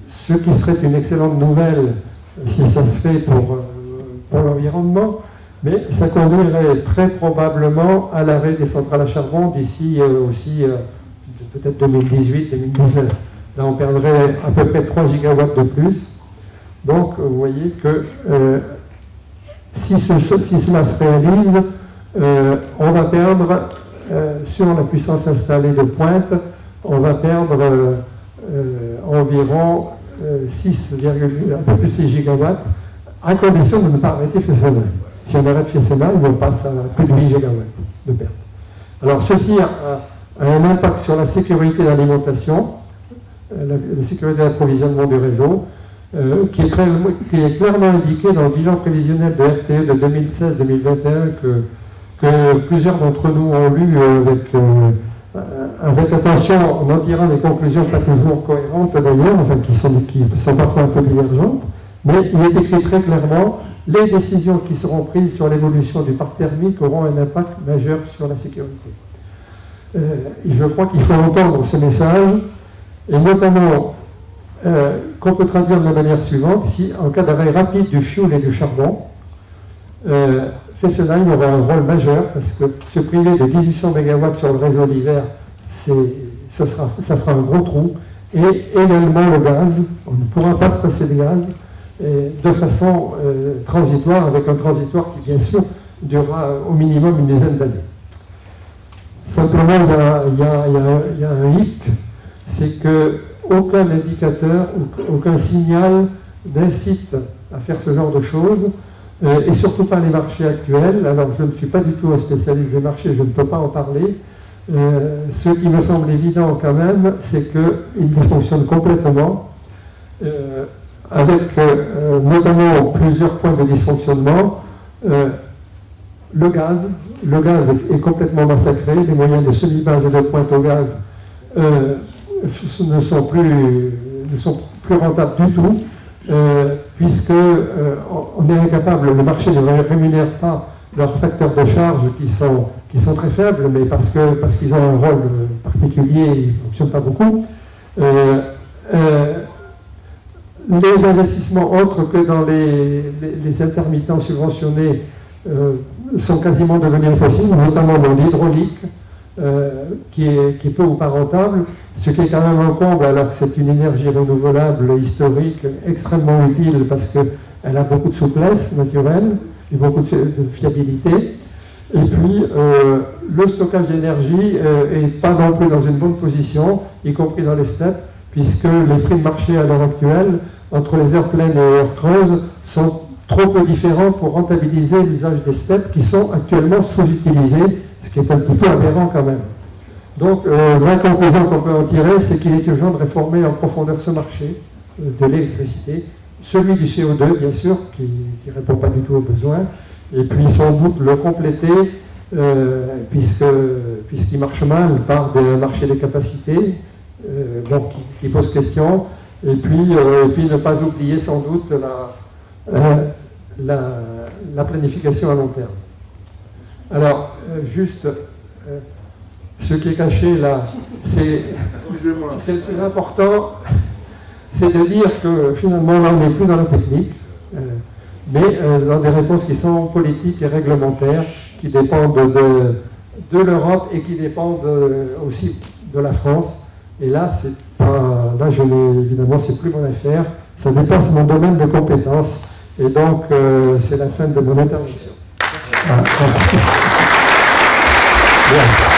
ce qui serait une excellente nouvelle si ça se fait pour l'environnement, mais ça conduirait très probablement à l'arrêt des centrales à charbon d'ici aussi peut-être 2018-2019. Là, on perdrait à peu près 3 gigawatts de plus. Donc, vous voyez que si cela se réalise, on va perdre, sur la puissance installée de pointe, on va perdre environ 6 gigawatts, à condition de ne pas arrêter Fessenheim. Si on arrête Fessenheim, on passe à plus de 8 gigawatts de perte. Alors, ceci a un impact sur la sécurité d'alimentation, la sécurité d'approvisionnement du réseau, qui est clairement indiqué dans le bilan prévisionnel de RTE de 2016-2021 que plusieurs d'entre nous ont lu avec attention, en tirant des conclusions pas toujours cohérentes d'ailleurs, enfin qui sont parfois un peu divergentes, mais il est écrit très clairement: les décisions qui seront prises sur l'évolution du parc thermique auront un impact majeur sur la sécurité. Et je crois qu'il faut entendre ce message, et notamment qu'on peut traduire de la manière suivante: si en cas d'arrêt rapide du fioul et du charbon, Fessenheim aura un rôle majeur, parce que se priver de 1800 MW sur le réseau l'hiver, ça fera un gros trou, et également le gaz. On ne pourra pas se passer de gaz de façon transitoire, avec un transitoire qui bien sûr durera au minimum une dizaine d'années. Simplement, il y a un hic, c'est qu'aucun indicateur, aucun signal n'incite à faire ce genre de choses, et surtout pas les marchés actuels. Alors, je ne suis pas du tout un spécialiste des marchés, je ne peux pas en parler. Ce qui me semble évident quand même, c'est qu'ils dysfonctionnent complètement, avec notamment plusieurs points de dysfonctionnement. Le gaz est complètement massacré, les moyens de semi-base et de pointe au gaz ne sont plus rentables du tout, puisqu'on est incapable, le marché ne rémunère pas leurs facteurs de charge qui sont très faibles, mais parce qu'ils ont un rôle particulier, ils ne fonctionnent pas beaucoup. Les investissements autres que dans les intermittents subventionnés sont quasiment devenus impossibles, notamment dans l'hydraulique, qui est peu ou pas rentable, ce qui est quand même un comble, alors que c'est une énergie renouvelable historique extrêmement utile, parce qu'elle a beaucoup de souplesse naturelle et beaucoup de fiabilité. Et puis, le stockage d'énergie n'est pas non plus dans une bonne position, y compris dans les steppes, puisque les prix de marché à l'heure actuelle, entre les heures pleines et les heures creuses, sont trop peu différents pour rentabiliser l'usage des steppes qui sont actuellement sous-utilisées, ce qui est un petit peu aberrant quand même. Donc, la conclusion qu'on peut en tirer, c'est qu'il est urgent de réformer en profondeur ce marché de l'électricité, celui du CO2, bien sûr, qui ne répond pas du tout aux besoins, et puis sans doute le compléter, puisqu'il marche mal par des marchés des capacités, qui posent question, et puis ne pas oublier sans doute la planification à long terme. Alors, juste, ce qui est caché là, c'est le plus important, c'est de dire que finalement là on n'est plus dans la technique, mais dans des réponses qui sont politiques et réglementaires, qui dépendent de l'Europe et qui dépendent aussi de la France. Et là, évidemment, c'est plus mon affaire, ça dépasse mon domaine de compétences, et donc c'est la fin de mon intervention. Voilà, merci. Bien.